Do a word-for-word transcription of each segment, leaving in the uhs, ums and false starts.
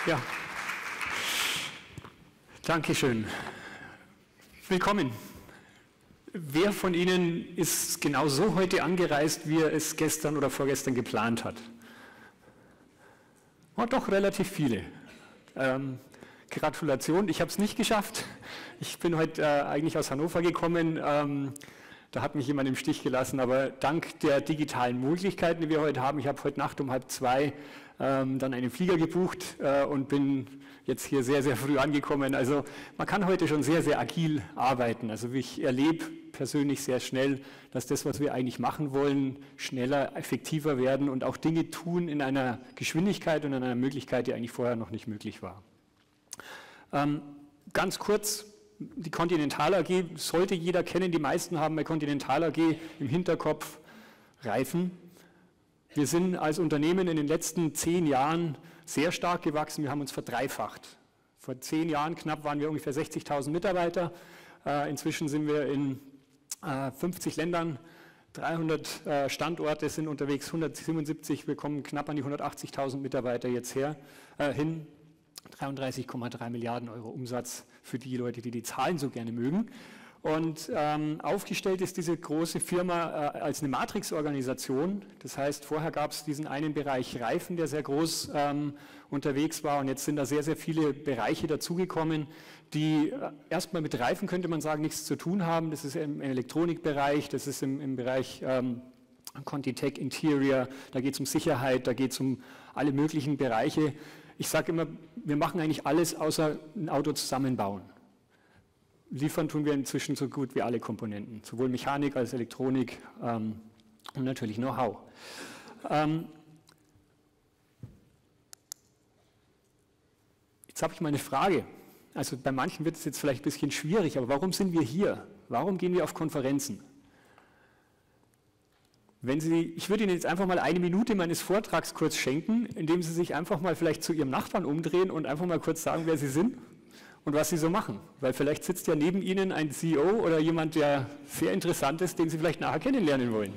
Ja, Dankeschön. Willkommen. Wer von Ihnen ist genau so heute angereist, wie er es gestern oder vorgestern geplant hat? Oh, doch, relativ viele. Ähm, Gratulation, ich habe es nicht geschafft. Ich bin heute äh, eigentlich aus Hannover gekommen. Ähm, da hat mich jemand im Stich gelassen, aber dank der digitalen Möglichkeiten, die wir heute haben, ich habe heute Nacht um halb zwei ähm, dann einen Flieger gebucht äh, und bin jetzt hier sehr, sehr früh angekommen. Also man kann heute schon sehr, sehr agil arbeiten. Also ich erlebe persönlich sehr schnell, dass das, was wir eigentlich machen wollen, schneller, effektiver werden und auch Dinge tun in einer Geschwindigkeit und in einer Möglichkeit, die eigentlich vorher noch nicht möglich war. Ähm, ganz kurz, die Continental A G sollte jeder kennen, die meisten haben bei Continental A G im Hinterkopf Reifen. Wir sind als Unternehmen in den letzten zehn Jahren sehr stark gewachsen, wir haben uns verdreifacht. Vor zehn Jahren knapp waren wir ungefähr sechzigtausend Mitarbeiter, äh, inzwischen sind wir in äh, fünfzig Ländern, dreihundert äh, Standorte sind unterwegs, hundertsiebenundsiebzig, wir kommen knapp an die hundertachtzigtausend Mitarbeiter jetzt her, äh, hin. dreiunddreißig Komma drei Milliarden Euro Umsatz für die Leute, die die Zahlen so gerne mögen. Und ähm, aufgestellt ist diese große Firma äh, als eine Matrix-Organisation. Das heißt, vorher gab es diesen einen Bereich Reifen, der sehr groß ähm, unterwegs war. Und jetzt sind da sehr, sehr viele Bereiche dazugekommen, die äh, erstmal mit Reifen, könnte man sagen, nichts zu tun haben. Das ist im Elektronikbereich, das ist im, im Bereich ähm, ContiTech Interior, da geht es um Sicherheit, da geht es um alle möglichen Bereiche. Ich sage immer, wir machen eigentlich alles außer ein Auto zusammenbauen. Liefern tun wir inzwischen so gut wie alle Komponenten, sowohl Mechanik als Elektronik ähm, und natürlich Know-how. Ähm, jetzt habe ich mal eine Frage. Also bei manchen wird es jetzt vielleicht ein bisschen schwierig, aber warum sind wir hier? Warum gehen wir auf Konferenzen? Wenn Sie, ich würde Ihnen jetzt einfach mal eine Minute meines Vortrags kurz schenken, indem Sie sich einfach mal vielleicht zu Ihrem Nachbarn umdrehen und einfach mal kurz sagen, wer Sie sind und was Sie so machen. Weil vielleicht sitzt ja neben Ihnen ein C E O oder jemand, der sehr interessant ist, den Sie vielleicht nachher kennenlernen wollen.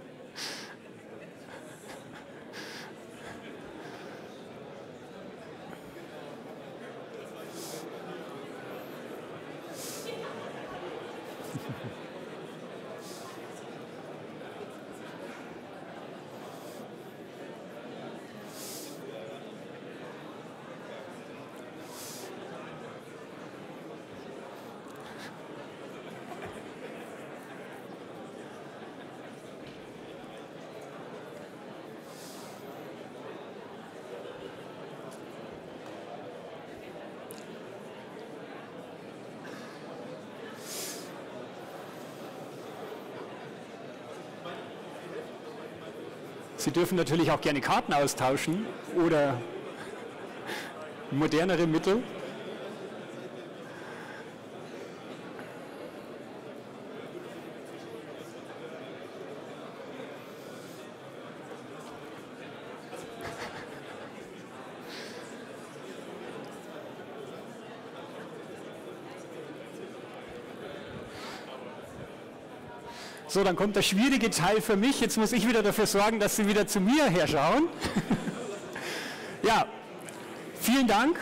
Sie dürfen natürlich auch gerne Karten austauschen oder modernere Mittel. So, dann kommt der schwierige Teil für mich. Jetzt muss ich wieder dafür sorgen, dass Sie wieder zu mir herschauen. Ja, vielen Dank.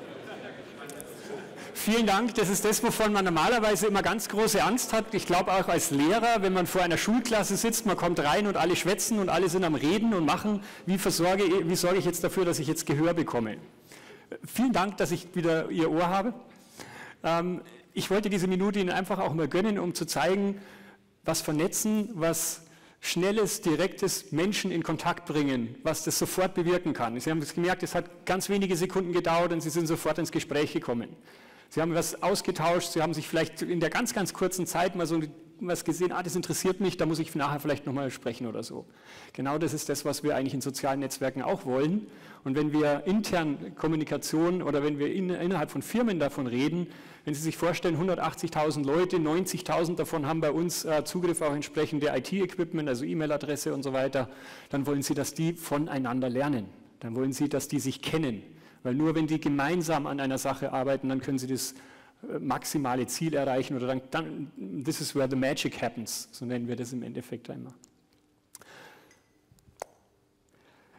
Vielen Dank. Das ist das, wovon man normalerweise immer ganz große Angst hat. Ich glaube auch als Lehrer, wenn man vor einer Schulklasse sitzt, man kommt rein und alle schwätzen und alle sind am Reden und machen. Wie, versorge, wie sorge ich jetzt dafür, dass ich jetzt Gehör bekomme? Vielen Dank, dass ich wieder Ihr Ohr habe. Ähm, ich wollte diese Minute Ihnen einfach auch mal gönnen, um zu zeigen, was vernetzen, was schnelles, direktes Menschen in Kontakt bringen, was das sofort bewirken kann. Sie haben es gemerkt, es hat ganz wenige Sekunden gedauert und Sie sind sofort ins Gespräch gekommen. Sie haben was ausgetauscht, Sie haben sich vielleicht in der ganz, ganz kurzen Zeit mal so was gesehen, ah, das interessiert mich, da muss ich nachher vielleicht nochmal sprechen oder so. Genau das ist das, was wir eigentlich in sozialen Netzwerken auch wollen. Und wenn wir intern Kommunikation oder wenn wir in, innerhalb von Firmen davon reden, wenn Sie sich vorstellen, hundertachtzigtausend Leute, neunzigtausend davon haben bei uns äh, Zugriff auf entsprechende I T-Equipment, also E-Mail-Adresse und so weiter, dann wollen Sie, dass die voneinander lernen. Dann wollen Sie, dass die sich kennen. Weil nur wenn die gemeinsam an einer Sache arbeiten, dann können Sie das maximale Ziel erreichen oder dann, dann this is where the magic happens, so nennen wir das im Endeffekt einmal. Ich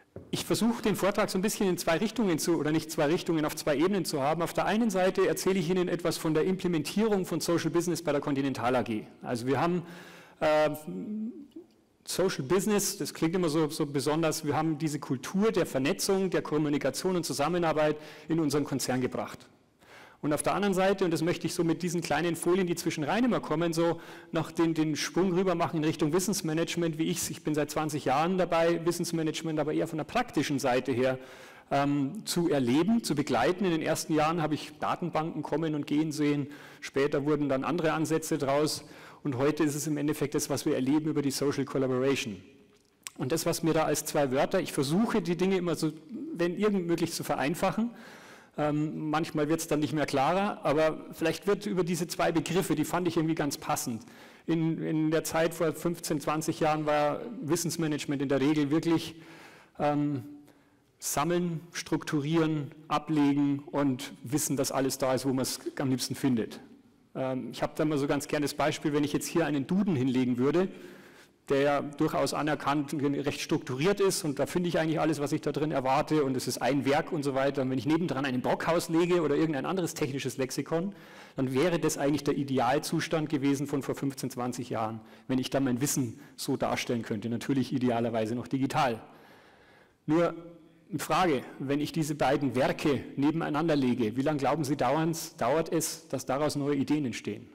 ich versuche den Vortrag so ein bisschen in zwei Richtungen zu, oder nicht zwei Richtungen, auf zwei Ebenen zu haben. Auf der einen Seite erzähle ich Ihnen etwas von der Implementierung von Social Business bei der Continental A G. Also wir haben äh, Social Business, das klingt immer so, so besonders, wir haben diese Kultur der Vernetzung, der Kommunikation und Zusammenarbeit in unseren Konzern gebracht. Und auf der anderen Seite, und das möchte ich so mit diesen kleinen Folien, die zwischenrein immer kommen, so noch den, den Sprung rüber machen in Richtung Wissensmanagement, wie ich es, ich bin seit zwanzig Jahren dabei, Wissensmanagement aber eher von der praktischen Seite her ähm, zu erleben, zu begleiten. In den ersten Jahren habe ich Datenbanken kommen und gehen sehen, später wurden dann andere Ansätze draus und heute ist es im Endeffekt das, was wir erleben über die Social Collaboration. Und das, was mir da als zwei Wörter, ich versuche die Dinge immer so, wenn irgend möglich zu vereinfachen. Ähm, manchmal wird es dann nicht mehr klarer, aber vielleicht wird über diese zwei Begriffe, die fand ich irgendwie ganz passend. In, in der Zeit vor fünfzehn, zwanzig Jahren war Wissensmanagement in der Regel wirklich ähm, sammeln, strukturieren, ablegen und wissen, dass alles da ist, wo man es am liebsten findet. Ähm, ich habe da mal so ganz gerne das Beispiel, wenn ich jetzt hier einen Duden hinlegen würde, der ja durchaus anerkannt recht strukturiert ist und da finde ich eigentlich alles, was ich da drin erwarte und es ist ein Werk und so weiter. Und wenn ich nebendran einen Brockhaus lege oder irgendein anderes technisches Lexikon, dann wäre das eigentlich der Idealzustand gewesen von vor fünfzehn, zwanzig Jahren, wenn ich dann mein Wissen so darstellen könnte, natürlich idealerweise noch digital. Nur eine Frage, wenn ich diese beiden Werke nebeneinander lege, wie lange glauben Sie dauert es, dass daraus neue Ideen entstehen?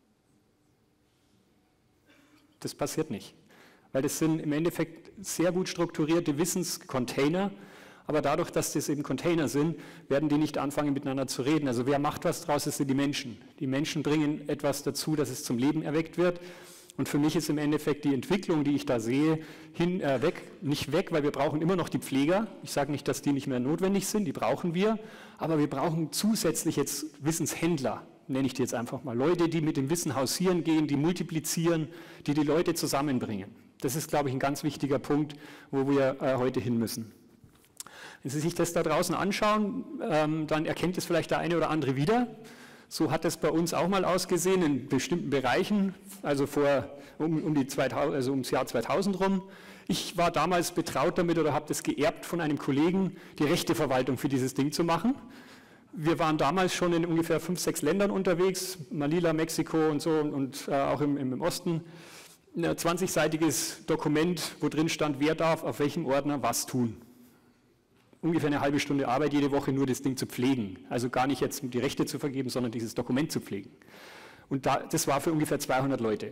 Das passiert nicht, weil das sind im Endeffekt sehr gut strukturierte Wissenscontainer, aber dadurch, dass das eben Container sind, werden die nicht anfangen miteinander zu reden. Also wer macht was draus, das sind die Menschen. Die Menschen bringen etwas dazu, dass es zum Leben erweckt wird und für mich ist im Endeffekt die Entwicklung, die ich da sehe, hin, äh, weg, nicht weg, weil wir brauchen immer noch die Pfleger. Ich sage nicht, dass die nicht mehr notwendig sind, die brauchen wir, aber wir brauchen zusätzlich jetzt Wissenshändler. Nenne ich die jetzt einfach mal, Leute, die mit dem Wissen hausieren gehen, die multiplizieren, die die Leute zusammenbringen. Das ist, glaube ich, ein ganz wichtiger Punkt, wo wir äh, heute hin müssen. Wenn Sie sich das da draußen anschauen, ähm, dann erkennt es vielleicht der eine oder andere wieder. So hat es bei uns auch mal ausgesehen in bestimmten Bereichen, also vor, um, um, die zweitausend, also ums Jahr zweitausend rum. Ich war damals betraut damit oder habe das geerbt von einem Kollegen, die Rechteverwaltung für dieses Ding zu machen. Wir waren damals schon in ungefähr fünf, sechs Ländern unterwegs, Manila, Mexiko und so und äh, auch im, im Osten. Ein zwanzigseitiges Dokument, wo drin stand, wer darf auf welchem Ordner was tun. Ungefähr eine halbe Stunde Arbeit jede Woche nur das Ding zu pflegen. Also gar nicht jetzt die Rechte zu vergeben, sondern dieses Dokument zu pflegen. Und da, das war für ungefähr zweihundert Leute.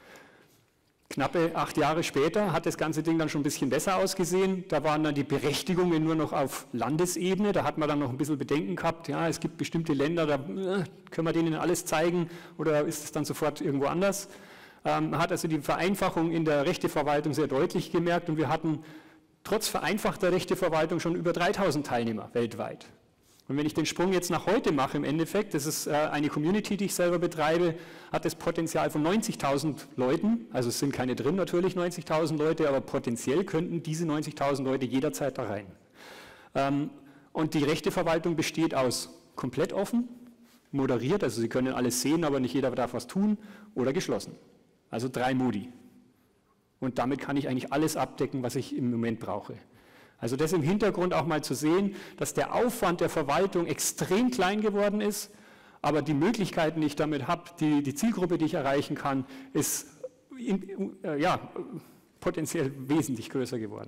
Knappe acht Jahre später hat das ganze Ding dann schon ein bisschen besser ausgesehen. Da waren dann die Berechtigungen nur noch auf Landesebene. Da hat man dann noch ein bisschen Bedenken gehabt. Ja, es gibt bestimmte Länder, da äh, können wir denen alles zeigen oder ist es dann sofort irgendwo anders. Ähm, man hat also die Vereinfachung in der Rechteverwaltung sehr deutlich gemerkt und wir hatten trotz vereinfachter Rechteverwaltung schon über dreitausend Teilnehmer weltweit. Und wenn ich den Sprung jetzt nach heute mache, im Endeffekt, das ist eine Community, die ich selber betreibe, hat das Potenzial von neunzigtausend Leuten, also es sind keine drin natürlich neunzigtausend Leute, aber potenziell könnten diese neunzigtausend Leute jederzeit da rein. Und die Rechteverwaltung besteht aus komplett offen, moderiert, also Sie können alles sehen, aber nicht jeder darf was tun, oder geschlossen. Also drei Modi. Und damit kann ich eigentlich alles abdecken, was ich im Moment brauche. Also das im Hintergrund auch mal zu sehen, dass der Aufwand der Verwaltung extrem klein geworden ist, aber die Möglichkeiten, die ich damit habe, die, die Zielgruppe, die ich erreichen kann, ist in, äh, ja, potenziell wesentlich größer geworden.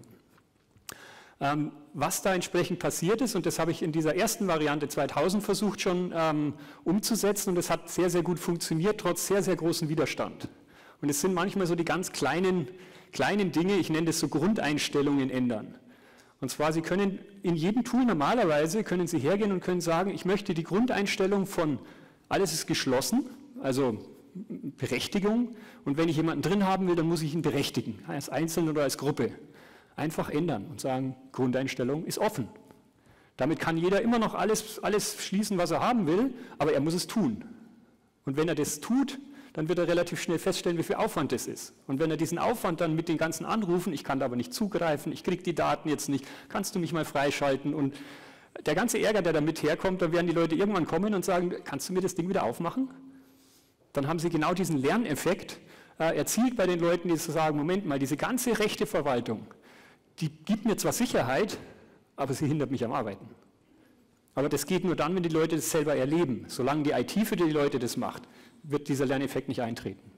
Ähm, was da entsprechend passiert ist, und das habe ich in dieser ersten Variante zweitausend versucht schon ähm, umzusetzen, und das hat sehr, sehr gut funktioniert, trotz sehr, sehr großem Widerstand. Und es sind manchmal so die ganz kleinen, kleinen Dinge, ich nenne das so Grundeinstellungen ändern. Und zwar, Sie können in jedem Tool normalerweise, können Sie hergehen und können sagen, ich möchte die Grundeinstellung von alles ist geschlossen, also Berechtigung, und wenn ich jemanden drin haben will, dann muss ich ihn berechtigen, als Einzelne oder als Gruppe. Einfach ändern und sagen, Grundeinstellung ist offen. Damit kann jeder immer noch alles, alles schließen, was er haben will, aber er muss es tun. Und wenn er das tut, dann wird er relativ schnell feststellen, wie viel Aufwand das ist. Und wenn er diesen Aufwand dann mit den ganzen Anrufen, ich kann da aber nicht zugreifen, ich kriege die Daten jetzt nicht, kannst du mich mal freischalten? Und der ganze Ärger, der damit herkommt, da werden die Leute irgendwann kommen und sagen, kannst du mir das Ding wieder aufmachen? Dann haben sie genau diesen Lerneffekt äh, erzielt bei den Leuten, die sagen, Moment mal, diese ganze Rechteverwaltung, die gibt mir zwar Sicherheit, aber sie hindert mich am Arbeiten. Aber das geht nur dann, wenn die Leute das selber erleben. Solange die I T für die Leute das macht, wird dieser Lerneffekt nicht eintreten.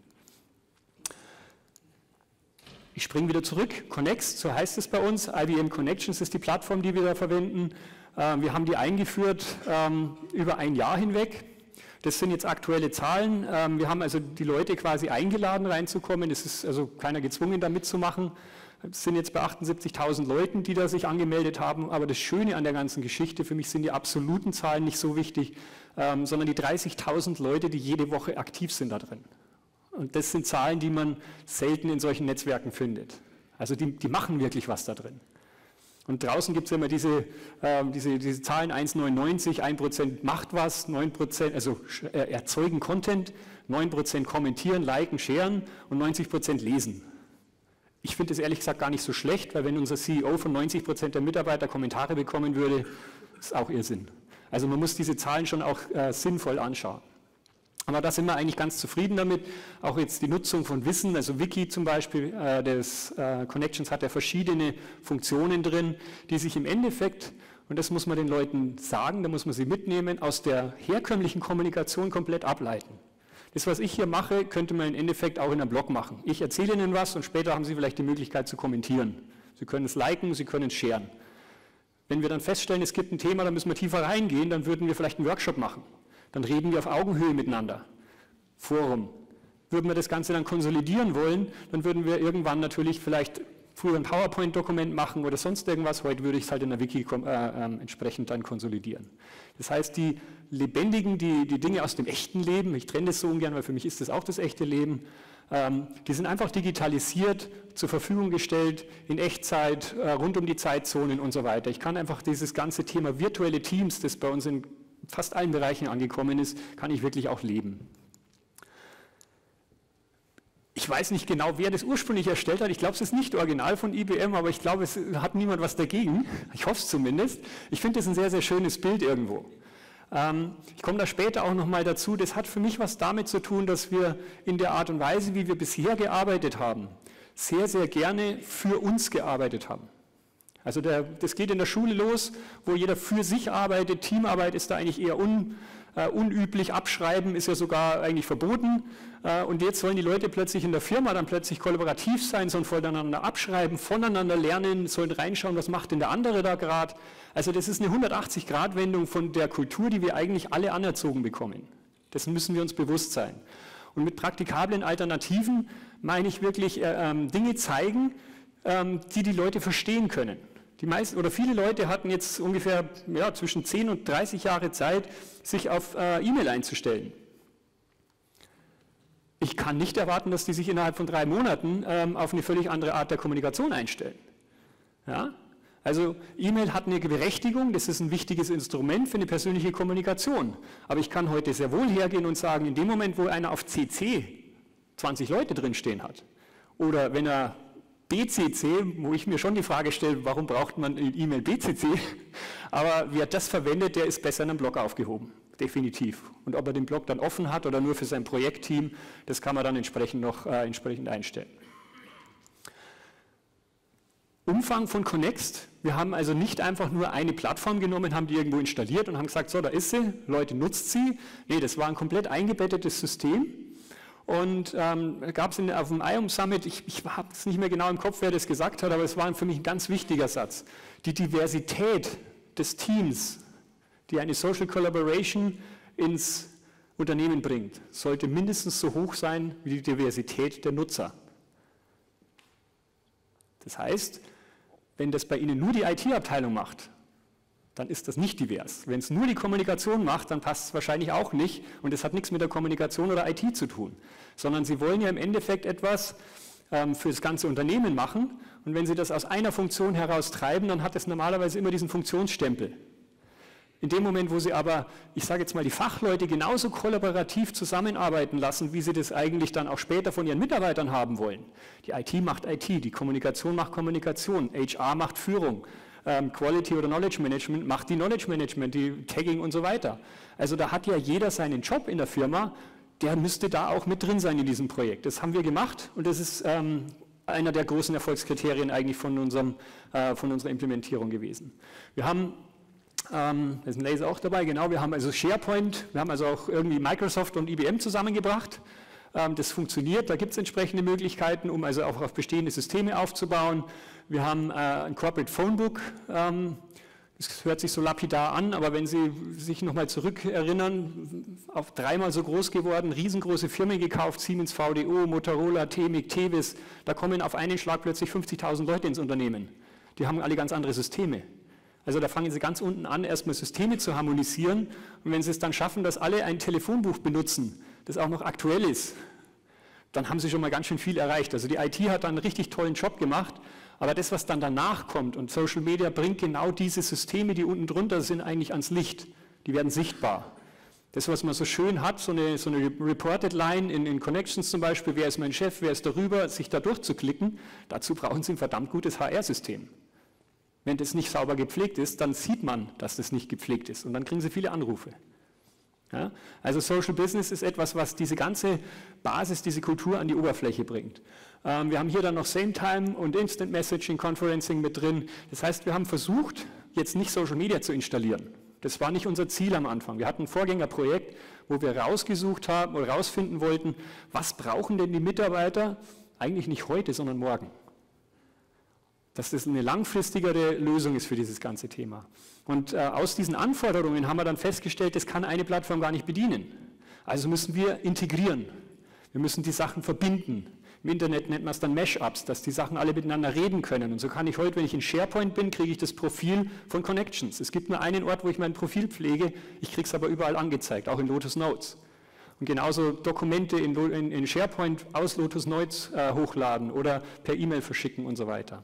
Ich springe wieder zurück. Connext, so heißt es bei uns. I B M Connections ist die Plattform, die wir da verwenden. Wir haben die eingeführt über ein Jahr hinweg. Das sind jetzt aktuelle Zahlen. Wir haben also die Leute quasi eingeladen reinzukommen. Es ist also keiner gezwungen, da mitzumachen. Es sind jetzt bei achtundsiebzigtausend Leuten, die da sich angemeldet haben. Aber das Schöne an der ganzen Geschichte, für mich sind die absoluten Zahlen nicht so wichtig, ähm, sondern die dreißigtausend Leute, die jede Woche aktiv sind da drin. Und das sind Zahlen, die man selten in solchen Netzwerken findet. Also die, die machen wirklich was da drin. Und draußen gibt es immer diese, äh, diese, diese Zahlen eins Komma neunundneunzig, ein Prozent macht was, neun Prozent, also äh, erzeugen Content, neun Prozent kommentieren, liken, sharen und neunzig Prozent lesen. Ich finde es ehrlich gesagt gar nicht so schlecht, weil wenn unser C E O von neunzig Prozent der Mitarbeiter Kommentare bekommen würde, ist auch Irrsinn. Also man muss diese Zahlen schon auch äh, sinnvoll anschauen. Aber da sind wir eigentlich ganz zufrieden damit. Auch jetzt die Nutzung von Wissen, also Wiki zum Beispiel, äh, des äh, Connections hat ja verschiedene Funktionen drin, die sich im Endeffekt, und das muss man den Leuten sagen, da muss man sie mitnehmen, aus der herkömmlichen Kommunikation komplett ableiten. Das, was ich hier mache, könnte man im Endeffekt auch in einem Blog machen. Ich erzähle Ihnen was und später haben Sie vielleicht die Möglichkeit zu kommentieren. Sie können es liken, Sie können es sharen. Wenn wir dann feststellen, es gibt ein Thema, da müssen wir tiefer reingehen, dann würden wir vielleicht einen Workshop machen. Dann reden wir auf Augenhöhe miteinander. Forum. Würden wir das Ganze dann konsolidieren wollen, dann würden wir irgendwann natürlich vielleicht früher ein PowerPoint-Dokument machen oder sonst irgendwas. Heute würde ich es halt in der Wiki äh, äh, entsprechend dann konsolidieren. Das heißt, die lebendigen, die, die Dinge aus dem echten Leben, ich trenne das so ungern, weil für mich ist das auch das echte Leben, ähm, die sind einfach digitalisiert, zur Verfügung gestellt, in Echtzeit, äh, rund um die Zeitzonen und so weiter. Ich kann einfach dieses ganze Thema virtuelle Teams, das bei uns in fast allen Bereichen angekommen ist, kann ich wirklich auch leben. Ich weiß nicht genau, wer das ursprünglich erstellt hat. Ich glaube, es ist nicht original von I B M, aber ich glaube, es hat niemand was dagegen. Ich hoffe es zumindest. Ich finde das ein sehr, sehr schönes Bild irgendwo. Ähm, ich komme da später auch nochmal dazu. Das hat für mich was damit zu tun, dass wir in der Art und Weise, wie wir bisher gearbeitet haben, sehr, sehr gerne für uns gearbeitet haben. Also der, das geht in der Schule los, wo jeder für sich arbeitet. Teamarbeit ist da eigentlich eher un, äh, unüblich. Abschreiben ist ja sogar eigentlich verboten. Äh, und jetzt sollen die Leute plötzlich in der Firma dann plötzlich kollaborativ sein, sollen voneinander abschreiben, voneinander lernen, sollen reinschauen, was macht denn der andere da gerade. Also das ist eine hundertachtzig Grad Wendung von der Kultur, die wir eigentlich alle anerzogen bekommen. Dessen müssen wir uns bewusst sein. Und mit praktikablen Alternativen meine ich wirklich äh, äh, Dinge zeigen, äh, die die Leute verstehen können. Die meisten oder viele Leute hatten jetzt ungefähr ja, zwischen zehn und dreißig Jahre Zeit, sich auf äh, E-Mail einzustellen. Ich kann nicht erwarten, dass die sich innerhalb von drei Monaten ähm, auf eine völlig andere Art der Kommunikation einstellen. Ja? Also E-Mail hat eine Berechtigung, das ist ein wichtiges Instrument für eine persönliche Kommunikation. Aber ich kann heute sehr wohl hergehen und sagen, in dem Moment, wo einer auf C C zwanzig Leute drinstehen hat, oder wenn er B C C, wo ich mir schon die Frage stelle, warum braucht man E-Mail B C C, aber wer das verwendet, der ist besser in einem Blog aufgehoben, definitiv. Und ob er den Blog dann offen hat oder nur für sein Projektteam, das kann man dann entsprechend noch äh, entsprechend einstellen. Umfang von Connext, wir haben also nicht einfach nur eine Plattform genommen, haben die irgendwo installiert und haben gesagt, so, da ist sie, Leute, nutzt sie. Nee, das war ein komplett eingebettetes System. Und ähm, gab es auf dem I O M Summit, ich, ich habe es nicht mehr genau im Kopf, wer das gesagt hat, aber es war für mich ein ganz wichtiger Satz. Die Diversität des Teams, die eine Social Collaboration ins Unternehmen bringt, sollte mindestens so hoch sein wie die Diversität der Nutzer. Das heißt, wenn das bei Ihnen nur die I T-Abteilung macht, dann ist das nicht divers. Wenn es nur die Kommunikation macht, dann passt es wahrscheinlich auch nicht und es hat nichts mit der Kommunikation oder I T zu tun, sondern Sie wollen ja im Endeffekt etwas ähm, für das ganze Unternehmen machen und wenn Sie das aus einer Funktion heraus treiben, dann hat es normalerweise immer diesen Funktionsstempel. In dem Moment, wo Sie aber, ich sage jetzt mal, die Fachleute genauso kollaborativ zusammenarbeiten lassen, wie Sie das eigentlich dann auch später von Ihren Mitarbeitern haben wollen. Die I T macht I T, die Kommunikation macht Kommunikation, H R macht Führung, Quality oder Knowledge Management macht die Knowledge Management, die Tagging und so weiter. Also da hat ja jeder seinen Job in der Firma, der müsste da auch mit drin sein in diesem Projekt. Das haben wir gemacht und das ist ähm, einer der großen Erfolgskriterien eigentlich von, unserem, äh, von unserer Implementierung gewesen. Wir haben, ähm, da ist ein Laser auch dabei, genau, wir haben also SharePoint, wir haben also auch irgendwie Microsoft und I B M zusammengebracht. Ähm, das funktioniert, da gibt es entsprechende Möglichkeiten, um also auch auf bestehende Systeme aufzubauen. Wir haben äh, ein Corporate Phonebook. Ähm, Das hört sich so lapidar an, aber wenn Sie sich nochmal zurückerinnern, auf dreimal so groß geworden, riesengroße Firmen gekauft, Siemens, V D O, Motorola, Temig, Tevis, da kommen auf einen Schlag plötzlich fünfzigtausend Leute ins Unternehmen. Die haben alle ganz andere Systeme. Also da fangen Sie ganz unten an, erstmal Systeme zu harmonisieren, und wenn Sie es dann schaffen, dass alle ein Telefonbuch benutzen, das auch noch aktuell ist, dann haben Sie schon mal ganz schön viel erreicht. Also die I T hat dann einen richtig tollen Job gemacht. Aber das, was dann danach kommt, und Social Media bringt genau diese Systeme, die unten drunter sind, eigentlich ans Licht. Die werden sichtbar. Das, was man so schön hat, so eine, so eine Reported Line in, in Connections zum Beispiel, wer ist mein Chef, wer ist darüber, sich da durchzuklicken, dazu brauchen Sie ein verdammt gutes H R-System. Wenn das nicht sauber gepflegt ist, dann sieht man, dass das nicht gepflegt ist, und dann kriegen Sie viele Anrufe. Ja? Also Social Business ist etwas, was diese ganze Basis, diese Kultur an die Oberfläche bringt. Ähm, wir haben hier dann noch Same Time und Instant Messaging, Conferencing mit drin. Das heißt, wir haben versucht, jetzt nicht Social Media zu installieren. Das war nicht unser Ziel am Anfang. Wir hatten ein Vorgängerprojekt, wo wir rausgesucht haben oder rausfinden wollten, was brauchen denn die Mitarbeiter eigentlich nicht heute, sondern morgen. Dass das eine langfristigere Lösung ist für dieses ganze Thema. Und äh, aus diesen Anforderungen haben wir dann festgestellt, das kann eine Plattform gar nicht bedienen. Also müssen wir integrieren. Wir müssen die Sachen verbinden. Im Internet nennt man es dann Mashups, dass die Sachen alle miteinander reden können. Und so kann ich heute, wenn ich in SharePoint bin, kriege ich das Profil von Connections. Es gibt nur einen Ort, wo ich mein Profil pflege, ich kriege es aber überall angezeigt, auch in Lotus Notes. Und genauso Dokumente in, in, in SharePoint aus Lotus Notes äh, hochladen oder per E-Mail verschicken und so weiter.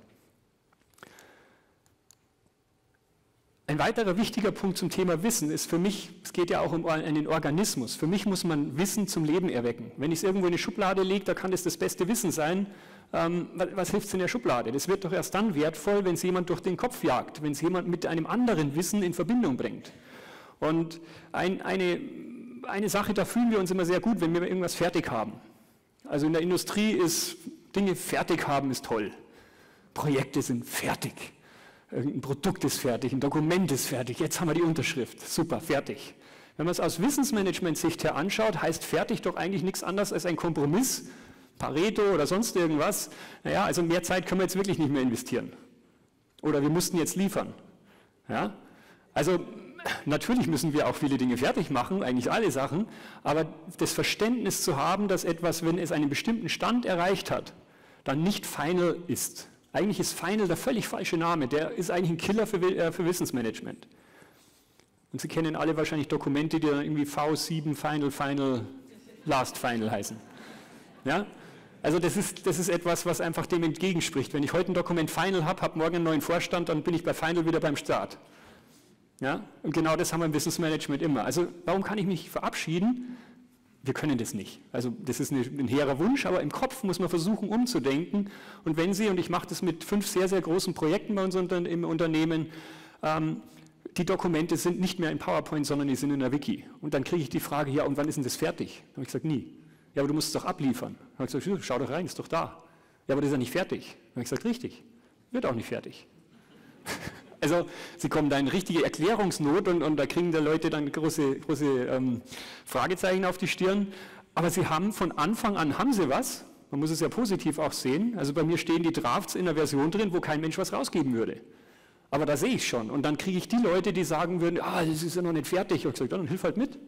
Ein weiterer wichtiger Punkt zum Thema Wissen ist für mich, es geht ja auch um einen Organismus, für mich muss man Wissen zum Leben erwecken. Wenn ich es irgendwo in eine Schublade lege, da kann das das beste Wissen sein. Ähm, was hilft es in der Schublade? Das wird doch erst dann wertvoll, wenn es jemand durch den Kopf jagt, wenn es jemand mit einem anderen Wissen in Verbindung bringt. Und ein, eine, eine Sache, da fühlen wir uns immer sehr gut, wenn wir irgendwas fertig haben. Also in der Industrie ist, Dinge fertig haben ist toll. Projekte sind fertig. Ein Produkt ist fertig, ein Dokument ist fertig, jetzt haben wir die Unterschrift, super, fertig. Wenn man es aus Wissensmanagement-Sicht her anschaut, heißt fertig doch eigentlich nichts anderes als ein Kompromiss, Pareto oder sonst irgendwas. Naja, also mehr Zeit können wir jetzt wirklich nicht mehr investieren. Oder wir mussten jetzt liefern. Ja? Also natürlich müssen wir auch viele Dinge fertig machen, eigentlich alle Sachen, aber das Verständnis zu haben, dass etwas, wenn es einen bestimmten Stand erreicht hat, dann nicht final ist. Eigentlich ist Final der völlig falsche Name, der ist eigentlich ein Killer für, äh, für Wissensmanagement. Und Sie kennen alle wahrscheinlich Dokumente, die dann irgendwie V sieben Final, Final, Last Final heißen. Ja? Also das ist, das ist etwas, was einfach dem entgegenspricht. Wenn ich heute ein Dokument Final habe, habe morgen einen neuen Vorstand, dann bin ich bei Final wieder beim Start. Ja? Und genau das haben wir im Wissensmanagement immer. Also warum kann ich mich verabschieden? Wir können das nicht. Also das ist ein hehrer Wunsch, aber im Kopf muss man versuchen umzudenken. Und wenn Sie, und ich mache das mit fünf sehr, sehr großen Projekten bei uns im Unternehmen, ähm, die Dokumente sind nicht mehr in PowerPoint, sondern die sind in der Wiki. Und dann kriege ich die Frage, ja, und wann ist denn das fertig? Dann habe ich gesagt, nie. Ja, aber du musst es doch abliefern. Dann habe ich gesagt, schau doch rein, ist doch da. Ja, aber das ist ja nicht fertig. Dann habe ich gesagt, richtig, wird auch nicht fertig. Also Sie kommen da in richtige Erklärungsnot und, und da kriegen die Leute dann große, große ähm, Fragezeichen auf die Stirn. Aber Sie haben von Anfang an, haben Sie was, man muss es ja positiv auch sehen, also bei mir stehen die Drafts in einer Version drin, wo kein Mensch was rausgeben würde. Aber da sehe ich schon und dann kriege ich die Leute, die sagen würden, ah, das ist ja noch nicht fertig. Und ich sage, ja, dann hilf halt mit.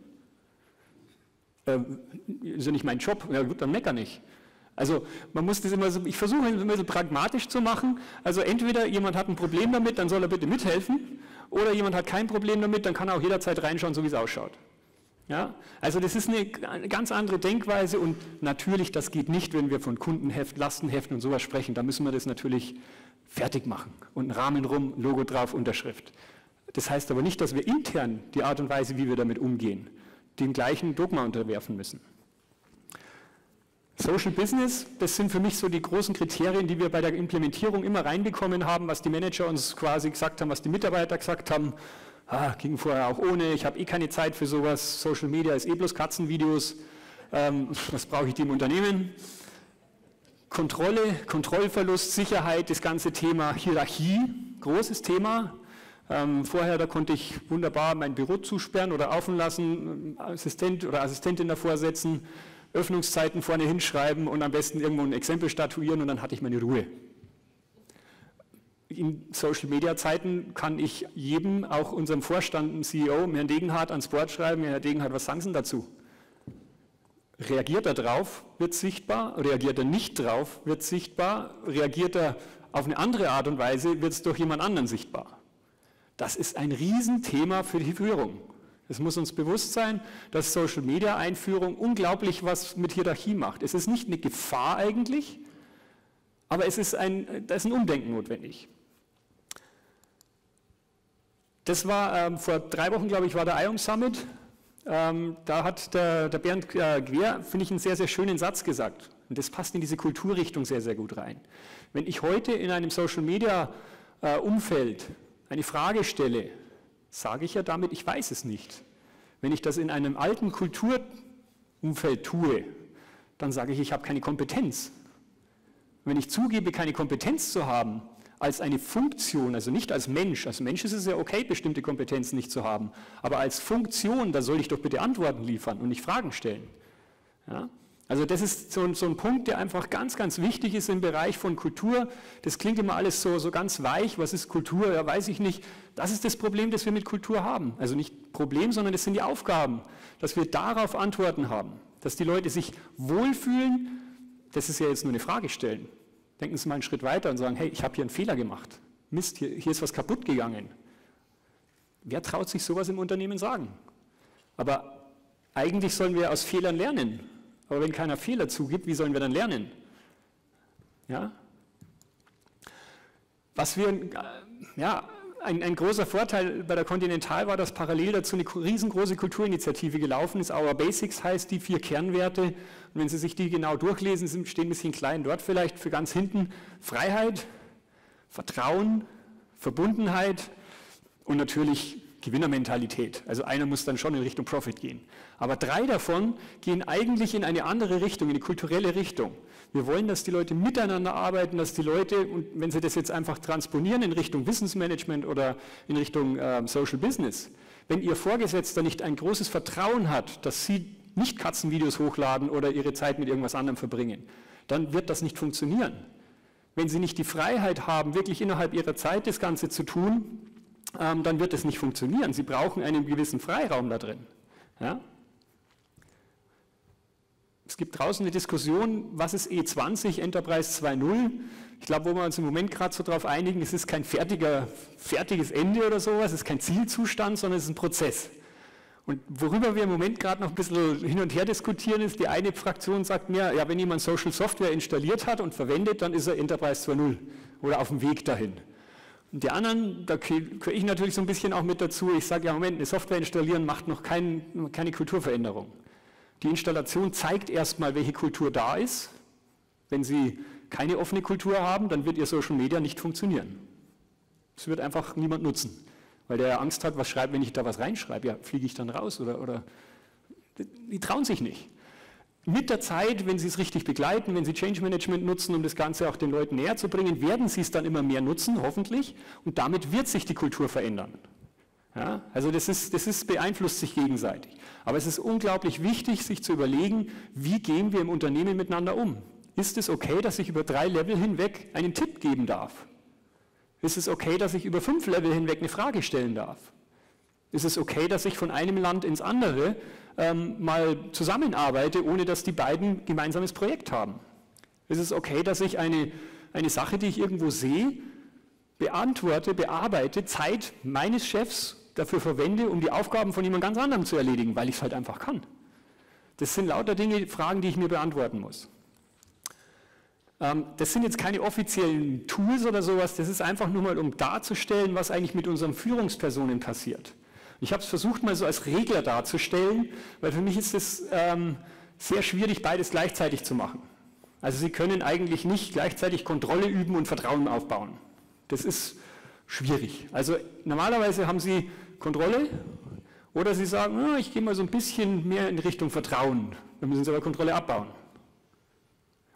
Ähm, ist ja nicht mein Job, ja gut, dann mecker nicht. Also man muss das immer so, ich versuche es immer so pragmatisch zu machen, also entweder jemand hat ein Problem damit, dann soll er bitte mithelfen, oder jemand hat kein Problem damit, dann kann er auch jederzeit reinschauen, so wie es ausschaut. Ja? Also das ist eine, eine ganz andere Denkweise und natürlich, das geht nicht, wenn wir von Kundenheft, Lastenheften und sowas sprechen, da müssen wir das natürlich fertig machen und einen Rahmen rum, Logo drauf, Unterschrift. Das heißt aber nicht, dass wir intern die Art und Weise, wie wir damit umgehen, dem gleichen Dogma unterwerfen müssen. Social Business, das sind für mich so die großen Kriterien, die wir bei der Implementierung immer reinbekommen haben, was die Manager uns quasi gesagt haben, was die Mitarbeiter gesagt haben. Ah, ging vorher auch ohne, ich habe eh keine Zeit für sowas, Social Media ist eh bloß Katzenvideos, ähm, was brauche ich die im Unternehmen? Kontrolle, Kontrollverlust, Sicherheit, das ganze Thema Hierarchie, großes Thema. Ähm, vorher, da konnte ich wunderbar mein Büro zusperren oder offen lassen, Assistent oder Assistentin davor setzen, Öffnungszeiten vorne hinschreiben und am besten irgendwo ein Exempel statuieren und dann hatte ich meine Ruhe. In Social-Media-Zeiten kann ich jedem, auch unserem Vorstand, dem C E O, Herrn Degenhardt, ans Board schreiben, Herr Degenhardt, was sagen Sie dazu? Reagiert er drauf, wird sichtbar, reagiert er nicht drauf, wird sichtbar, reagiert er auf eine andere Art und Weise, wird es durch jemand anderen sichtbar. Das ist ein Riesenthema für die Führung. Es muss uns bewusst sein, dass Social-Media-Einführung unglaublich was mit Hierarchie macht. Es ist nicht eine Gefahr eigentlich, aber es ist ein, da ist ein Umdenken notwendig. Das war ähm, vor drei Wochen, glaube ich, war der I O M Summit. Ähm, da hat der, der Bernd äh, Gwer, finde ich, einen sehr, sehr schönen Satz gesagt. Und das passt in diese Kulturrichtung sehr, sehr gut rein. Wenn ich heute in einem Social-Media-Umfeld eine Frage stelle, sage ich ja damit, ich weiß es nicht. Wenn ich das in einem alten Kulturumfeld tue, dann sage ich, ich habe keine Kompetenz. Wenn ich zugebe, keine Kompetenz zu haben, als eine Funktion, also nicht als Mensch, als Mensch ist es ja okay, bestimmte Kompetenzen nicht zu haben, aber als Funktion, da soll ich doch bitte Antworten liefern und nicht Fragen stellen. Ja? Also das ist so, so ein Punkt, der einfach ganz, ganz wichtig ist im Bereich von Kultur. Das klingt immer alles so, so ganz weich, was ist Kultur, ja weiß ich nicht. Das ist das Problem, das wir mit Kultur haben. Also nicht Problem, sondern das sind die Aufgaben, dass wir darauf Antworten haben, dass die Leute sich wohlfühlen, das ist ja jetzt nur eine Frage stellen. Denken Sie mal einen Schritt weiter und sagen, hey, ich habe hier einen Fehler gemacht. Mist, hier, hier ist was kaputt gegangen. Wer traut sich sowas im Unternehmen sagen? Aber eigentlich sollen wir aus Fehlern lernen. Aber wenn keiner Fehler zugibt, wie sollen wir dann lernen? Ja? Was wir, ja, ein, ein großer Vorteil bei der Continental war, dass parallel dazu eine riesengroße Kulturinitiative gelaufen ist. Our Basics heißt die vier Kernwerte. Und wenn Sie sich die genau durchlesen, sind, stehen ein bisschen klein dort vielleicht für ganz hinten. Freiheit, Vertrauen, Verbundenheit und natürlich Gewinnermentalität. Also einer muss dann schon in Richtung Profit gehen. Aber drei davon gehen eigentlich in eine andere Richtung, in eine kulturelle Richtung. Wir wollen, dass die Leute miteinander arbeiten, dass die Leute, und wenn sie das jetzt einfach transponieren in Richtung Wissensmanagement oder in Richtung äh, Social Business, wenn Ihr Vorgesetzter nicht ein großes Vertrauen hat, dass Sie nicht Katzenvideos hochladen oder Ihre Zeit mit irgendwas anderem verbringen, dann wird das nicht funktionieren. Wenn Sie nicht die Freiheit haben, wirklich innerhalb Ihrer Zeit das Ganze zu tun, ähm, dann wird es nicht funktionieren. Sie brauchen einen gewissen Freiraum da drin. Ja? Es gibt draußen eine Diskussion, was ist E zwanzig, Enterprise zwei Punkt null? Ich glaube, wo wir uns im Moment gerade so darauf einigen, es ist kein fertiger, fertiges Ende oder sowas, es ist kein Zielzustand, sondern es ist ein Prozess. Und worüber wir im Moment gerade noch ein bisschen hin und her diskutieren, ist, die eine Fraktion sagt mir, ja, wenn jemand Social Software installiert hat und verwendet, dann ist er Enterprise zwei Punkt null oder auf dem Weg dahin. Und die anderen, da gehöre ich natürlich so ein bisschen auch mit dazu, ich sage ja, Moment, eine Software installieren macht noch kein, keine Kulturveränderung. Die Installation zeigt erstmal, welche Kultur da ist. Wenn Sie keine offene Kultur haben, dann wird Ihr Social Media nicht funktionieren. Es wird einfach niemand nutzen, weil der Angst hat, was schreibt, wenn ich da was reinschreibe, ja, fliege ich dann raus oder, oder die trauen sich nicht. Mit der Zeit, wenn Sie es richtig begleiten, wenn Sie Change Management nutzen, um das Ganze auch den Leuten näher zu bringen, werden Sie es dann immer mehr nutzen, hoffentlich, und damit wird sich die Kultur verändern. Ja, also das, ist, das ist, beeinflusst sich gegenseitig. Aber es ist unglaublich wichtig, sich zu überlegen, wie gehen wir im Unternehmen miteinander um? Ist es okay, dass ich über drei Level hinweg einen Tipp geben darf? Ist es okay, dass ich über fünf Level hinweg eine Frage stellen darf? Ist es okay, dass ich von einem Land ins andere ähm, mal zusammenarbeite, ohne dass die beiden ein gemeinsames Projekt haben? Ist es okay, dass ich eine, eine Sache, die ich irgendwo sehe, beantworte, bearbeite, Zeit meines Chefs dafür verwende, um die Aufgaben von jemand ganz anderem zu erledigen, weil ich es halt einfach kann? Das sind lauter Dinge, Fragen, die ich mir beantworten muss. Ähm, das sind jetzt keine offiziellen Tools oder sowas, das ist einfach nur mal, um darzustellen, was eigentlich mit unseren Führungspersonen passiert. Ich habe es versucht, mal so als Regler darzustellen, weil für mich ist es ähm, sehr schwierig, beides gleichzeitig zu machen. Also Sie können eigentlich nicht gleichzeitig Kontrolle üben und Vertrauen aufbauen. Das ist schwierig. Also normalerweise haben Sie Kontrolle oder Sie sagen, oh, ich gehe mal so ein bisschen mehr in Richtung Vertrauen. Dann müssen Sie aber Kontrolle abbauen.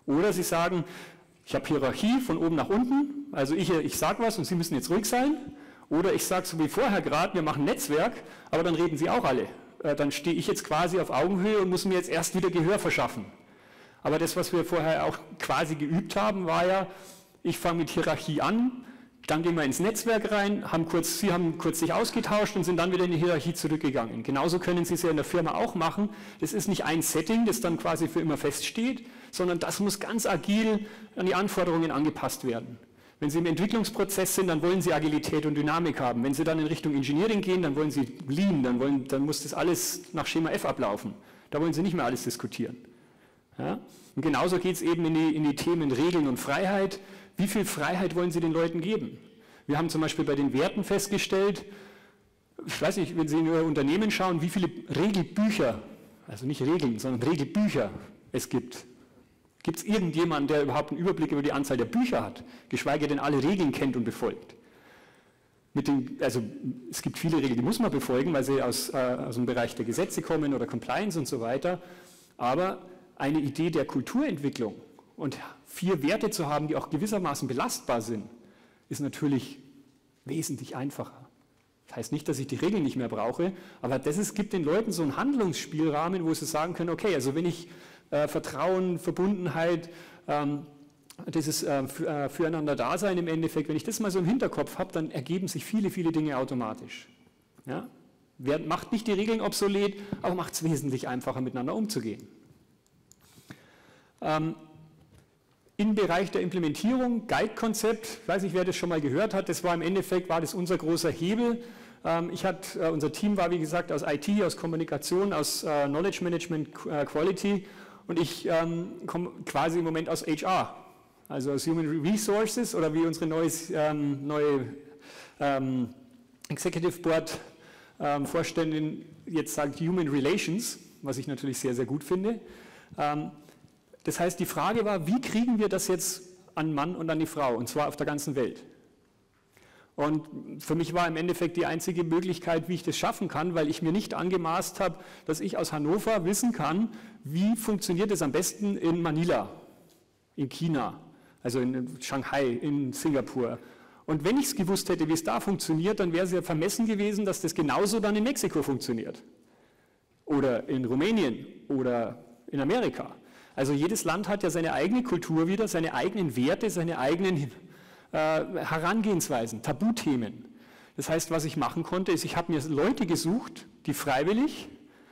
Oder Sie sagen, ich habe Hierarchie von oben nach unten, also ich, ich sage was und Sie müssen jetzt ruhig sein. Oder ich sage so wie vorher gerade, wir machen Netzwerk, aber dann reden Sie auch alle. Äh, dann stehe ich jetzt quasi auf Augenhöhe und muss mir jetzt erst wieder Gehör verschaffen. Aber das, was wir vorher auch quasi geübt haben, war ja, ich fange mit Hierarchie an, dann gehen wir ins Netzwerk rein, haben kurz, Sie haben kurz sich ausgetauscht und sind dann wieder in die Hierarchie zurückgegangen. Genauso können Sie es ja in der Firma auch machen. Das ist nicht ein Setting, das dann quasi für immer feststeht, sondern das muss ganz agil an die Anforderungen angepasst werden. Wenn Sie im Entwicklungsprozess sind, dann wollen Sie Agilität und Dynamik haben. Wenn Sie dann in Richtung Engineering gehen, dann wollen Sie Lean, dann, wollen, dann muss das alles nach Schema F ablaufen. Da wollen Sie nicht mehr alles diskutieren. Ja? Und genauso geht es eben in die, in die Themen Regeln und Freiheit. Wie viel Freiheit wollen Sie den Leuten geben? Wir haben zum Beispiel bei den Werten festgestellt, ich weiß nicht, wenn Sie in Ihr Unternehmen schauen, wie viele Regelbücher, also nicht Regeln, sondern Regelbücher es gibt. Gibt es irgendjemanden, der überhaupt einen Überblick über die Anzahl der Bücher hat, geschweige denn alle Regeln kennt und befolgt? Mit den, also es gibt viele Regeln, die muss man befolgen, weil sie aus, äh, aus dem Bereich der Gesetze kommen oder Compliance und so weiter, aber eine Idee der Kulturentwicklung und vier Werte zu haben, die auch gewissermaßen belastbar sind, ist natürlich wesentlich einfacher. Das heißt nicht, dass ich die Regeln nicht mehr brauche, aber das ist, gibt den Leuten so einen Handlungsspielrahmen, wo sie sagen können, okay, also wenn ich äh, Vertrauen, Verbundenheit, ähm, dieses äh, füreinander Dasein im Endeffekt, wenn ich das mal so im Hinterkopf habe, dann ergeben sich viele, viele Dinge automatisch. Ja? Wer macht nicht die Regeln obsolet, aber macht es wesentlich einfacher, miteinander umzugehen. Ähm, Im Bereich der Implementierung, Guide-Konzept, ich weiß nicht, wer das schon mal gehört hat, das war im Endeffekt, war das unser großer Hebel. Ähm, ich hat, äh, unser Team war, wie gesagt, aus I T, aus Kommunikation, aus äh, Knowledge Management, äh, Quality und ich ähm, komme quasi im Moment aus H R, also aus Human Resources oder wie unsere neues, ähm, neue ähm, Executive Board ähm, Vorständin jetzt sagt, Human Relations, was ich natürlich sehr, sehr gut finde. Ähm, Das heißt, die Frage war, wie kriegen wir das jetzt an Mann und an die Frau, und zwar auf der ganzen Welt. Und für mich war im Endeffekt die einzige Möglichkeit, wie ich das schaffen kann, weil ich mir nicht angemaßt habe, dass ich aus Hannover wissen kann, wie funktioniert es am besten in Manila, in China, also in Shanghai, in Singapur. Und wenn ich es gewusst hätte, wie es da funktioniert, dann wäre es ja vermessen gewesen, dass das genauso dann in Mexiko funktioniert. Oder in Rumänien oder in Amerika. Also jedes Land hat ja seine eigene Kultur wieder, seine eigenen Werte, seine eigenen äh, Herangehensweisen, Tabuthemen. Das heißt, was ich machen konnte, ist, ich habe mir Leute gesucht, die freiwillig,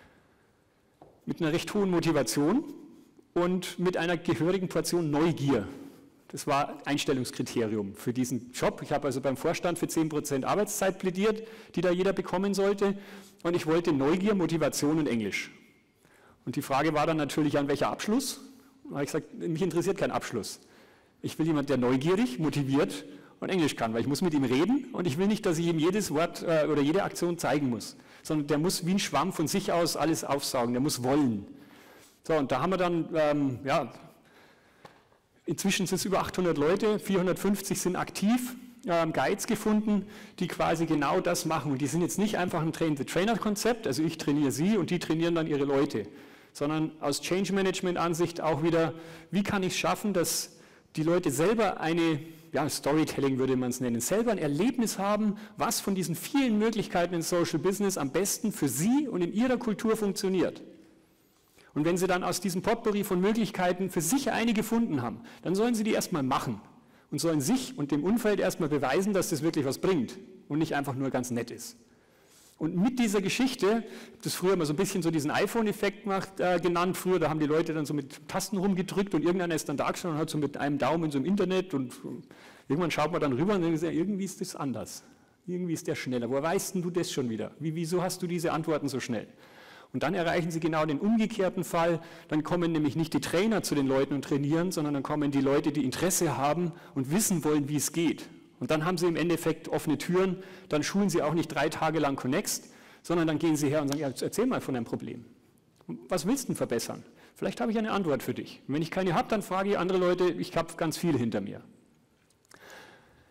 mit einer recht hohen Motivation und mit einer gehörigen Portion Neugier. Das war Einstellungskriterium für diesen Job. Ich habe also beim Vorstand für zehn Prozent Arbeitszeit plädiert, die da jeder bekommen sollte. Und ich wollte Neugier, Motivation und Englisch. Und die Frage war dann natürlich, an welcher Abschluss? Da habe ich gesagt, mich interessiert kein Abschluss. Ich will jemanden, der neugierig, motiviert und Englisch kann, weil ich muss mit ihm reden und ich will nicht, dass ich ihm jedes Wort äh, oder jede Aktion zeigen muss, sondern der muss wie ein Schwamm von sich aus alles aufsaugen, der muss wollen. So, und da haben wir dann, ähm, ja, inzwischen sind es über achthundert Leute, vierhundertfünfzig sind aktiv, ähm, Guides gefunden, die quasi genau das machen. Und die sind jetzt nicht einfach ein Train-the-Trainer-Konzept, also ich trainiere sie und die trainieren dann ihre Leute, sondern aus Change-Management-Ansicht auch wieder, wie kann ich es schaffen, dass die Leute selber eine, ja, Storytelling würde man es nennen, selber ein Erlebnis haben, was von diesen vielen Möglichkeiten in Social Business am besten für sie und in ihrer Kultur funktioniert. Und wenn sie dann aus diesem Potpourri von Möglichkeiten für sich eine gefunden haben, dann sollen sie die erstmal machen und sollen sich und dem Umfeld erstmal beweisen, dass das wirklich was bringt und nicht einfach nur ganz nett ist. Und mit dieser Geschichte, ich habe das früher mal so ein bisschen so diesen iPhone-Effekt gemacht, äh, genannt, früher, da haben die Leute dann so mit Tasten rumgedrückt und irgendeiner ist dann da gestanden und hat so mit einem Daumen so im Internet und irgendwann schaut man dann rüber und denkt, irgendwie ist das anders, irgendwie ist der schneller, woher weißt denn du das schon wieder, Wie, wieso hast du diese Antworten so schnell? Und dann erreichen sie genau den umgekehrten Fall, dann kommen nämlich nicht die Trainer zu den Leuten und trainieren, sondern dann kommen die Leute, die Interesse haben und wissen wollen, wie es geht. Und dann haben sie im Endeffekt offene Türen, dann schulen sie auch nicht drei Tage lang Connext, sondern dann gehen sie her und sagen, ja, erzähl mal von deinem Problem. Was willst du denn verbessern? Vielleicht habe ich eine Antwort für dich. Und wenn ich keine habe, dann frage ich andere Leute, ich habe ganz viel hinter mir.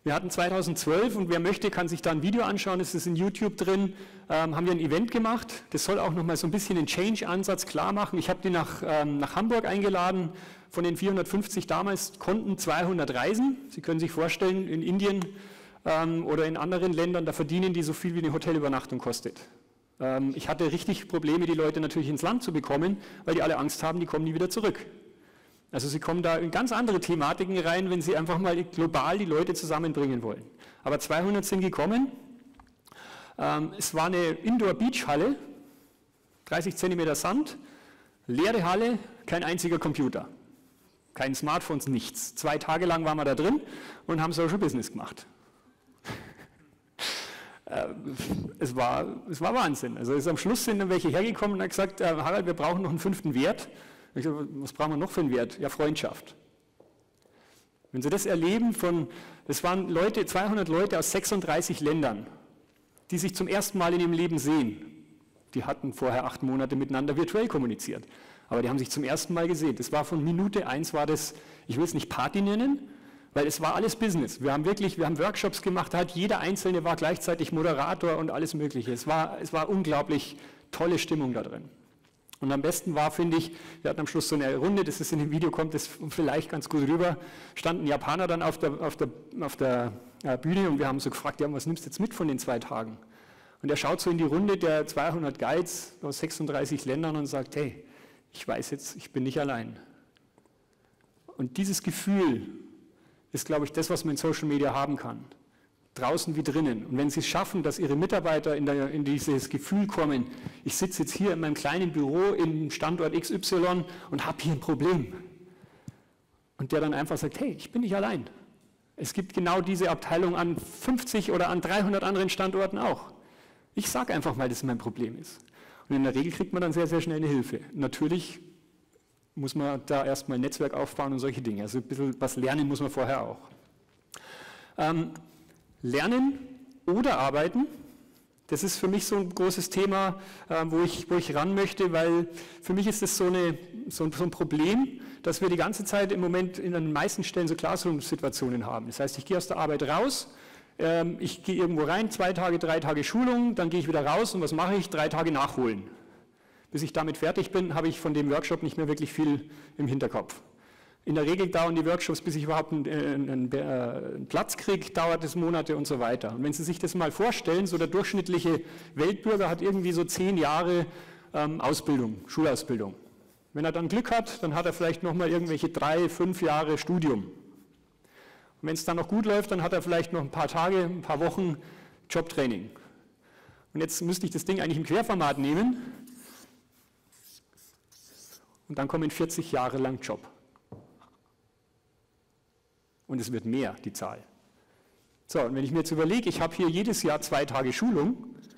Wir hatten zweitausendzwölf, und wer möchte, kann sich da ein Video anschauen, es ist in YouTube drin, ähm, haben wir ein Event gemacht. Das soll auch nochmal so ein bisschen den Change-Ansatz klar machen. Ich habe die nach, ähm, nach Hamburg eingeladen. Von den vierhundertfünfzig damals konnten zweihundert reisen. Sie können sich vorstellen, in Indien ähm, oder in anderen Ländern, da verdienen die so viel, wie eine Hotelübernachtung kostet. Ähm, ich hatte richtig Probleme, die Leute natürlich ins Land zu bekommen, weil die alle Angst haben, die kommen nie wieder zurück. Also sie kommen da in ganz andere Thematiken rein, wenn sie einfach mal global die Leute zusammenbringen wollen. Aber zweihundert sind gekommen. Ähm, es war eine Indoor-Beach-Halle, dreißig Zentimeter Sand, leere Halle, kein einziger Computer, kein Smartphones, nichts. Zwei Tage lang waren wir da drin und haben Social Business gemacht. äh, es, war, es war Wahnsinn. Also ist am Schluss sind dann welche hergekommen und haben gesagt, äh, Harald, wir brauchen noch einen fünften Wert. Ich sage, was brauchen wir noch für einen Wert? Ja, Freundschaft. Wenn Sie das erleben, von, das waren Leute, zweihundert Leute aus sechsunddreißig Ländern, die sich zum ersten Mal in ihrem Leben sehen. Die hatten vorher acht Monate miteinander virtuell kommuniziert, aber die haben sich zum ersten Mal gesehen. Das war von Minute eins, war das, ich will es nicht Party nennen, weil es war alles Business. Wir haben wirklich, wir haben Workshops gemacht, da hat jeder Einzelne war gleichzeitig Moderator und alles Mögliche. Es war, es war unglaublich tolle Stimmung da drin. Und am besten war, finde ich, wir hatten am Schluss so eine Runde, das ist in dem Video, kommt das vielleicht ganz gut rüber, standen Japaner dann auf der, auf der, auf der Bühne und wir haben so gefragt, ja, was nimmst du jetzt mit von den zwei Tagen? Und er schaut so in die Runde der zweihundert Guides aus sechsunddreißig Ländern und sagt, hey, ich weiß jetzt, ich bin nicht allein. Und dieses Gefühl ist, glaube ich, das, was man in Social Media haben kann. Draußen wie drinnen. Und wenn Sie es schaffen, dass Ihre Mitarbeiter in, der, in dieses Gefühl kommen, ich sitze jetzt hier in meinem kleinen Büro im Standort X Y und habe hier ein Problem. Und der dann einfach sagt, hey, ich bin nicht allein. Es gibt genau diese Abteilung an fünfzig oder an dreihundert anderen Standorten auch. Ich sage einfach mal, dass es mein Problem ist. Und in der Regel kriegt man dann sehr, sehr schnell eine Hilfe. Natürlich muss man da erstmal ein Netzwerk aufbauen und solche Dinge. Also ein bisschen was lernen muss man vorher auch. Ähm, Lernen oder arbeiten, das ist für mich so ein großes Thema, äh, wo, ich, wo ich ran möchte, weil für mich ist das so, eine, so, ein, so ein Problem, dass wir die ganze Zeit im Moment in den meisten Stellen so Classroom-Situationen haben. Das heißt, ich gehe aus der Arbeit raus, ähm, ich gehe irgendwo rein, zwei Tage, drei Tage Schulung, dann gehe ich wieder raus und was mache ich? Drei Tage nachholen. Bis ich damit fertig bin, habe ich von dem Workshop nicht mehr wirklich viel im Hinterkopf. In der Regel dauern die Workshops, bis ich überhaupt einen, einen, einen Platz kriege, dauert es Monate und so weiter. Und wenn Sie sich das mal vorstellen, so der durchschnittliche Weltbürger hat irgendwie so zehn Jahre ähm, Ausbildung, Schulausbildung. Wenn er dann Glück hat, dann hat er vielleicht nochmal irgendwelche drei, fünf Jahre Studium. Und wenn es dann noch gut läuft, dann hat er vielleicht noch ein paar Tage, ein paar Wochen Jobtraining. Und jetzt müsste ich das Ding eigentlich im Querformat nehmen und dann kommen vierzig Jahre lang Job. Und es wird mehr, die Zahl. So, und wenn ich mir jetzt überlege, ich habe hier jedes Jahr zwei Tage Schulung,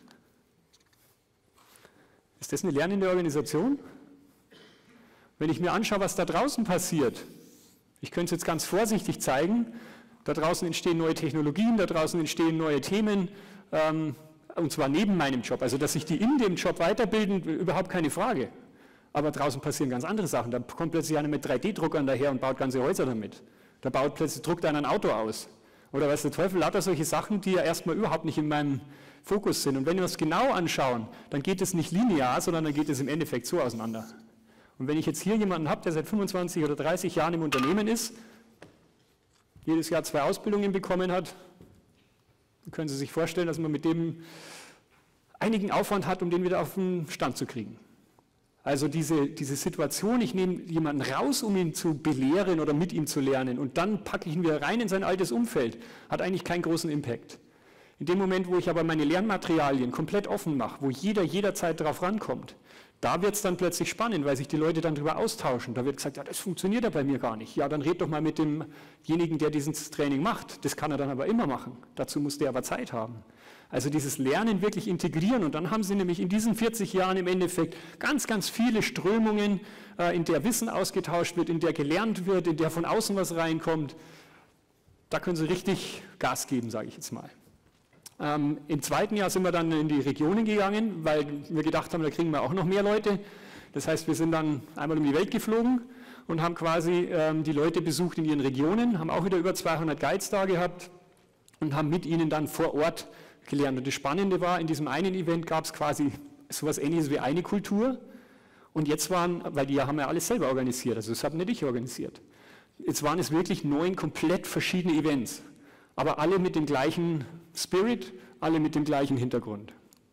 ist das eine lernende Organisation? Wenn ich mir anschaue, was da draußen passiert, ich könnte es jetzt ganz vorsichtig zeigen, da draußen entstehen neue Technologien, da draußen entstehen neue Themen, ähm, und zwar neben meinem Job. Also, dass sich die in dem Job weiterbilden, überhaupt keine Frage. Aber draußen passieren ganz andere Sachen. Da kommt plötzlich einer mit drei D Druckern daher und baut ganze Häuser damit. Da baut plötzlich, druckt einer ein Auto aus. Oder weiß der Teufel, lauter solche Sachen, die ja erstmal überhaupt nicht in meinem Fokus sind. Und wenn wir uns genau anschauen, dann geht es nicht linear, sondern dann geht es im Endeffekt so auseinander. Und wenn ich jetzt hier jemanden habe, der seit fünfundzwanzig oder dreißig Jahren im Unternehmen ist, jedes Jahr zwei Ausbildungen bekommen hat, dann können Sie sich vorstellen, dass man mit dem einigen Aufwand hat, um den wieder auf den Stand zu kriegen. Also diese, diese Situation, ich nehme jemanden raus, um ihn zu belehren oder mit ihm zu lernen und dann packe ich ihn wieder rein in sein altes Umfeld, hat eigentlich keinen großen Impact. In dem Moment, wo ich aber meine Lernmaterialien komplett offen mache, wo jeder jederzeit darauf rankommt, da wird es dann plötzlich spannend, weil sich die Leute dann darüber austauschen. Da wird gesagt, ja, das funktioniert ja bei mir gar nicht. Ja, dann red doch mal mit demjenigen, der dieses Training macht. Das kann er dann aber immer machen. Dazu muss der aber Zeit haben. Also dieses Lernen wirklich integrieren und dann haben Sie nämlich in diesen vierzig Jahren im Endeffekt ganz, ganz viele Strömungen, in der Wissen ausgetauscht wird, in der gelernt wird, in der von außen was reinkommt. Da können Sie richtig Gas geben, sage ich jetzt mal. Ähm, Im zweiten Jahr sind wir dann in die Regionen gegangen, weil wir gedacht haben, da kriegen wir auch noch mehr Leute. Das heißt, wir sind dann einmal um die Welt geflogen und haben quasi ähm, die Leute besucht in ihren Regionen, haben auch wieder über zweihundert Guides da gehabt. und haben mit ihnen dann vor Ort gelernt. Und das Spannende war, in diesem einen Event gab es quasi sowas Ähnliches wie eine Kultur. Und jetzt waren, weil die haben ja alles selber organisiert, also das habe nicht ich organisiert. Jetzt waren es wirklich neun komplett verschiedene Events, aber alle mit dem gleichen Spirit, alle mit dem gleichen Hintergrund.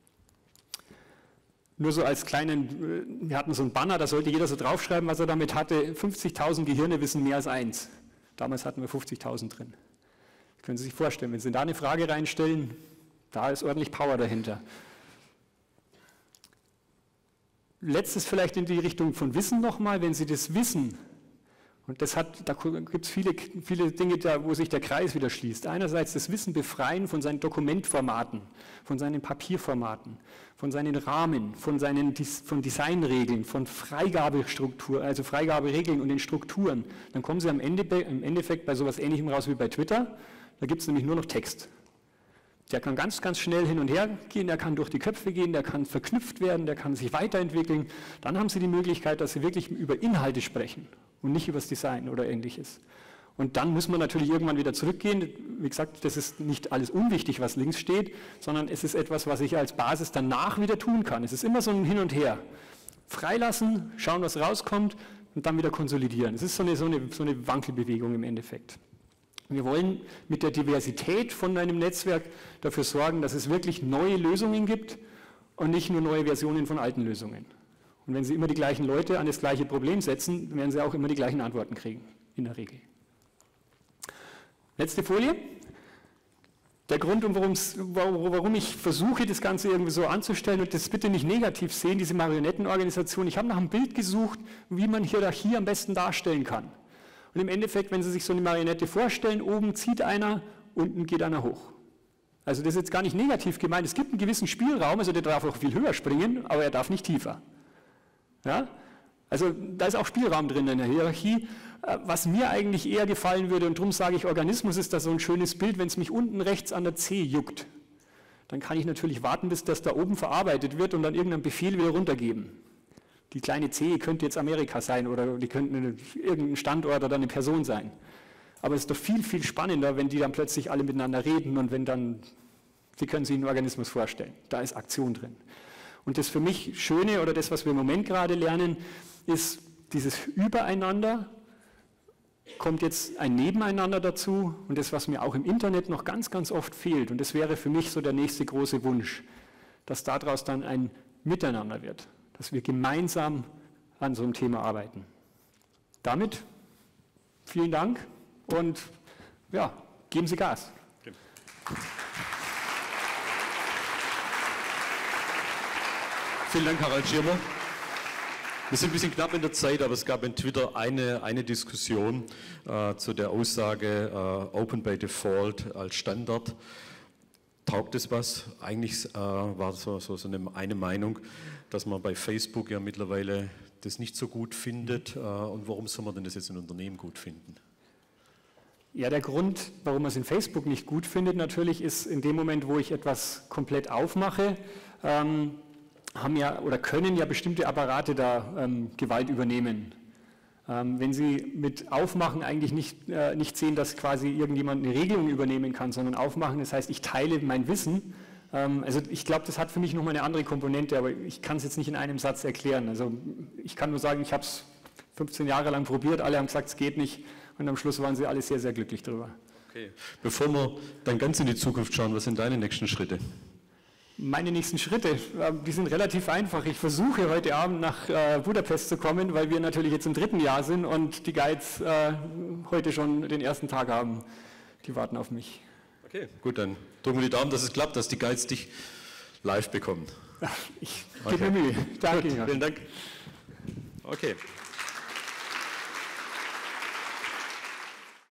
Nur so als kleinen, wir hatten so einen Banner, da sollte jeder so draufschreiben, was er damit hatte. fünfzigtausend Gehirne wissen mehr als eins. Damals hatten wir fünfzigtausend drin. Das können Sie sich vorstellen, wenn Sie da eine Frage reinstellen, da ist ordentlich Power dahinter. Letztes vielleicht in die Richtung von Wissen nochmal, wenn Sie das Wissen, und das hat, da gibt es viele, viele Dinge, da, wo sich der Kreis wieder schließt. Einerseits das Wissen befreien von seinen Dokumentformaten, von seinen Papierformaten, von seinen Rahmen, von seinen von Designregeln, von Freigabestruktur, also Freigaberegeln und den Strukturen. Dann kommen Sie am Ende, im Endeffekt bei sowas Ähnlichem raus wie bei Twitter. Da gibt es nämlich nur noch Text. Der kann ganz, ganz schnell hin und her gehen, der kann durch die Köpfe gehen, der kann verknüpft werden, der kann sich weiterentwickeln. Dann haben Sie die Möglichkeit, dass Sie wirklich über Inhalte sprechen und nicht über das Design oder Ähnliches. Und dann muss man natürlich irgendwann wieder zurückgehen. Wie gesagt, das ist nicht alles unwichtig, was links steht, sondern es ist etwas, was ich als Basis danach wieder tun kann. Es ist immer so ein Hin und Her. Freilassen, schauen, was rauskommt und dann wieder konsolidieren. Es ist so eine, so eine, so eine Wankelbewegung im Endeffekt. Wir wollen mit der Diversität von einem Netzwerk dafür sorgen, dass es wirklich neue Lösungen gibt und nicht nur neue Versionen von alten Lösungen. Und wenn Sie immer die gleichen Leute an das gleiche Problem setzen, werden Sie auch immer die gleichen Antworten kriegen, in der Regel. Letzte Folie. Der Grund, warum ich versuche, das Ganze irgendwie so anzustellen und das bitte nicht negativ sehen, diese Marionettenorganisation, ich habe nach einem Bild gesucht, wie man Hierarchie am besten darstellen kann. Und im Endeffekt, wenn Sie sich so eine Marionette vorstellen, oben zieht einer, unten geht einer hoch. Also das ist jetzt gar nicht negativ gemeint, es gibt einen gewissen Spielraum, also der darf auch viel höher springen, aber er darf nicht tiefer. Ja? Also da ist auch Spielraum drin in der Hierarchie. Was mir eigentlich eher gefallen würde, und darum sage ich, Organismus ist da so ein schönes Bild, wenn es mich unten rechts an der C juckt, dann kann ich natürlich warten, bis das da oben verarbeitet wird und dann irgendeinen Befehl wieder runtergeben. Die kleine C könnte jetzt Amerika sein oder die könnte irgendein Standort oder eine Person sein. Aber es ist doch viel, viel spannender, wenn die dann plötzlich alle miteinander reden und wenn dann, Sie können sich einen Organismus vorstellen, da ist Aktion drin. Und das für mich Schöne oder das, was wir im Moment gerade lernen, ist dieses Übereinander, kommt jetzt ein Nebeneinander dazu und das, was mir auch im Internet noch ganz, ganz oft fehlt. Und das wäre für mich so der nächste große Wunsch, dass daraus dann ein Miteinander wird. Dass wir gemeinsam an so einem Thema arbeiten. Damit vielen Dank und ja, geben Sie Gas. Okay. Vielen Dank, Harald Schirmer. Wir sind ein bisschen knapp in der Zeit, aber es gab in Twitter eine, eine Diskussion äh, zu der Aussage äh, Open by Default als Standard. Taugt es was? Eigentlich äh, war so, so, so eine, eine Meinung, dass man bei Facebook ja mittlerweile das nicht so gut findet. Äh, und warum soll man denn das jetzt in Unternehmen gut finden? Ja, der Grund, warum man es in Facebook nicht gut findet, natürlich ist in dem Moment, wo ich etwas komplett aufmache, ähm, haben ja oder können ja bestimmte Apparate da ähm, Gewalt übernehmen. Ähm, wenn Sie mit Aufmachen eigentlich nicht, äh, nicht sehen, dass quasi irgendjemand eine Regelung übernehmen kann, sondern Aufmachen, das heißt, ich teile mein Wissen. Ähm, also ich glaube, das hat für mich nochmal eine andere Komponente, aber ich kann es jetzt nicht in einem Satz erklären. Also ich kann nur sagen, ich habe es fünfzehn Jahre lang probiert, alle haben gesagt, es geht nicht und am Schluss waren sie alle sehr, sehr glücklich darüber. Okay. Bevor wir dann ganz in die Zukunft schauen, was sind deine nächsten Schritte? Meine nächsten Schritte, die sind relativ einfach. Ich versuche heute Abend nach äh, Budapest zu kommen, weil wir natürlich jetzt im dritten Jahr sind und die Guides äh, heute schon den ersten Tag haben. Die warten auf mich. Okay, gut, dann drücken wir die Daumen, dass es klappt, dass die Guides dich live bekommen. Ich gebe mir Mühe. Danke. Gut, vielen Dank. Okay.